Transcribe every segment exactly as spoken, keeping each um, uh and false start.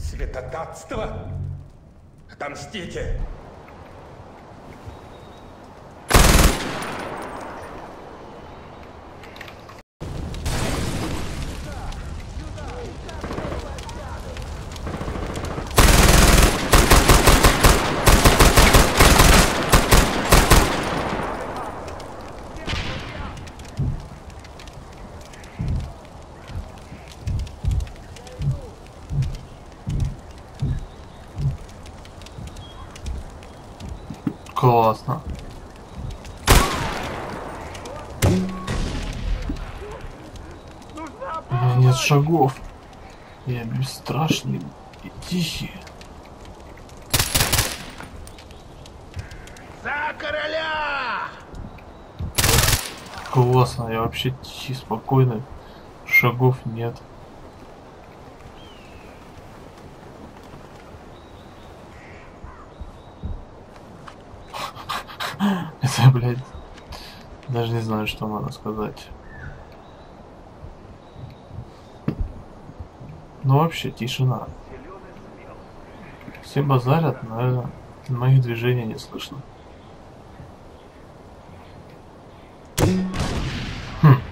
Святотатство? Отомстите! Классно. У меня нет шагов. Я бесстрашный и тихий. За короля! Классно, я вообще тихий, спокойный. Шагов нет. Это, блядь, даже не знаю, что надо сказать. Ну вообще тишина. Все базарят, но моих движений не слышно. Хм.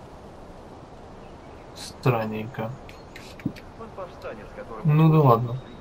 Странненько. Ну да ладно.